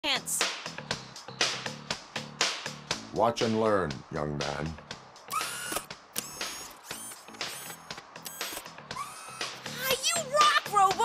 Ants. Watch and learn, young man. You rock, Robo!